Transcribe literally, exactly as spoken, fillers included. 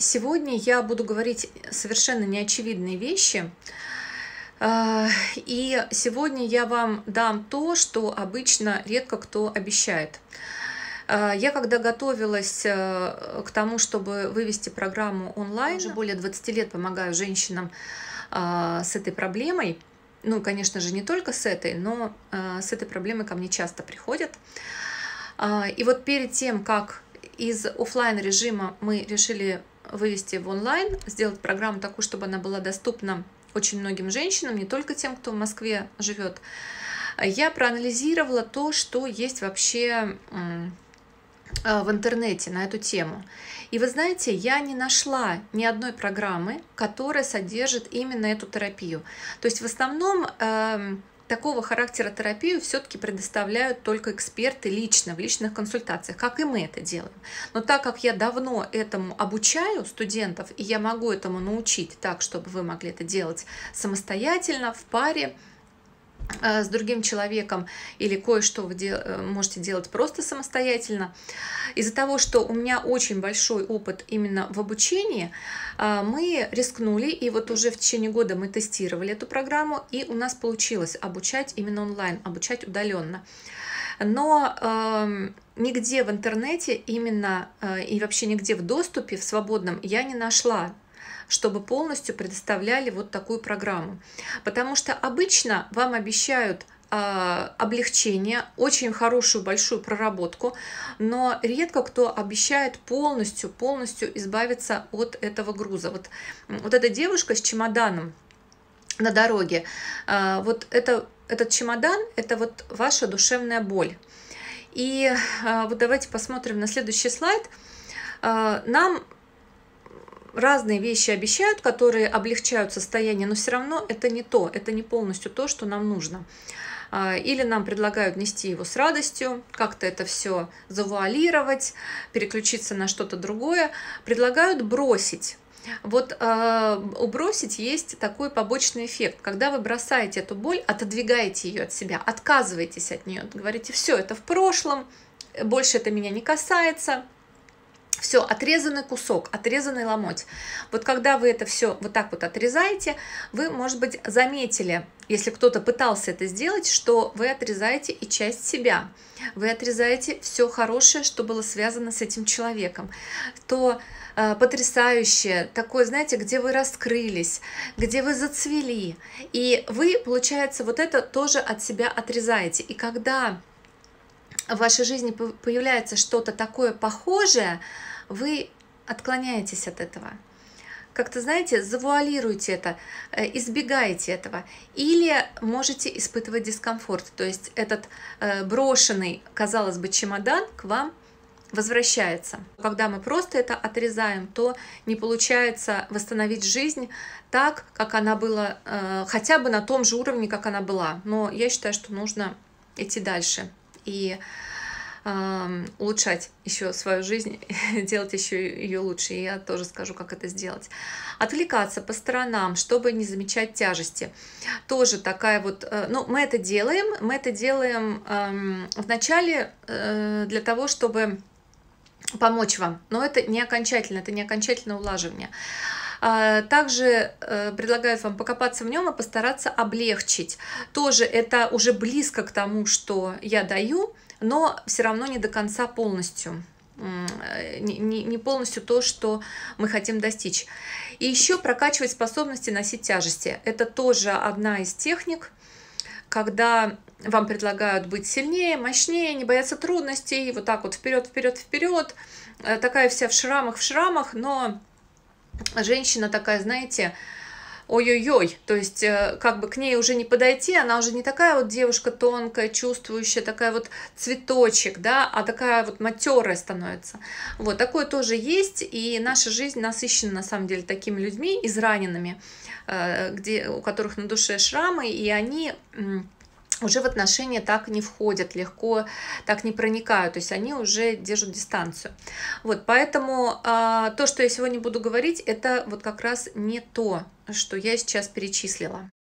Сегодня я буду говорить совершенно неочевидные вещи. А, И сегодня я вам дам то, что обычно редко кто обещает. А, Я когда готовилась э, к тому, чтобы вывести программу онлайн, уже более двадцати лет помогаю женщинам а, с этой проблемой. Ну, конечно же, не только с этой, но а, с этой проблемой ко мне часто приходят. А, И вот перед тем, как из оффлайн режима мы решили вывести в онлайн, сделать программу такую, чтобы она была доступна очень многим женщинам, не только тем, кто в Москве живет, я проанализировала то, что есть вообще в интернете на эту тему. И вы знаете, я не нашла ни одной программы, которая содержит именно эту терапию. То есть в основном э, такого характера терапию все-таки предоставляют только эксперты лично, в личных консультациях, как и мы это делаем. Но так как я давно этому обучаю студентов, и я могу этому научить так, чтобы вы могли это делать самостоятельно, в паре, с другим человеком, или кое-что вы дел можете делать просто самостоятельно. Из-за того, что у меня очень большой опыт именно в обучении, мы рискнули, и вот уже в течение года мы тестировали эту программу, и у нас получилось обучать именно онлайн, обучать удаленно. Но э, нигде в интернете именно э, и вообще нигде в доступе, в свободном, я не нашла, чтобы полностью предоставляли вот такую программу. Потому что обычно вам обещают э, облегчение, очень хорошую большую проработку, но редко кто обещает полностью, полностью избавиться от этого груза. Вот, вот эта девушка с чемоданом на дороге, э, вот это, этот чемодан – это вот ваша душевная боль. И э, вот давайте посмотрим на следующий слайд. Э, нам разные вещи обещают, которые облегчают состояние, но все равно это не то, это не полностью то, что нам нужно. Или нам предлагают нести его с радостью, как-то это все завуалировать, переключиться на что-то другое. Предлагают бросить. Вот э, у бросить есть такой побочный эффект. Когда вы бросаете эту боль, отодвигаете ее от себя, отказываетесь от нее, говорите: все, это в прошлом, больше это меня не касается. Все, отрезанный кусок, отрезанный ломоть. Вот когда вы это все вот так вот отрезаете, вы, может быть, заметили, если кто-то пытался это сделать, что вы отрезаете и часть себя. Вы отрезаете все хорошее, что было связано с этим человеком. То э, потрясающее, такое, знаете, где вы раскрылись, где вы зацвели. И вы, получается, вот это тоже от себя отрезаете. И когда в вашей жизни появляется что-то такое похожее, вы отклоняетесь от этого. Как-то, знаете, завуалируете это, избегаете этого. Или можете испытывать дискомфорт. То есть этот брошенный, казалось бы, чемодан к вам возвращается. Когда мы просто это отрезаем, то не получается восстановить жизнь так, как она была, хотя бы на том же уровне, как она была. Но я считаю, что нужно идти дальше и э, улучшать еще свою жизнь, делать еще ее лучше. И я тоже скажу, как это сделать. Отвлекаться по сторонам, чтобы не замечать тяжести. Тоже такая вот... Э, ну, мы это делаем. Мы это делаем э, вначале э, для того, чтобы помочь вам. Но это не окончательно, это не окончательное улаживание. Также предлагают вам покопаться в нем и постараться облегчить. Тоже это уже близко к тому, что я даю, но все равно не до конца полностью. Не полностью то, что мы хотим достичь. И еще прокачивать способности носить тяжести. Это тоже одна из техник, когда вам предлагают быть сильнее, мощнее, не бояться трудностей, вот так вот вперед, вперед, вперед. Такая вся в шрамах, в шрамах, но... Женщина такая, знаете, ой-ой-ой, то есть как бы к ней уже не подойти, она уже не такая вот девушка тонкая, чувствующая, такая вот цветочек, да, а такая вот матерая становится. Вот, такое тоже есть, и наша жизнь насыщена на самом деле такими людьми, израненными, где, у которых на душе шрамы, и они... уже в отношения так не входят, легко так не проникают, то есть они уже держат дистанцию. Вот, поэтому э, то, что я сегодня буду говорить, это вот как раз не то, что я сейчас перечислила.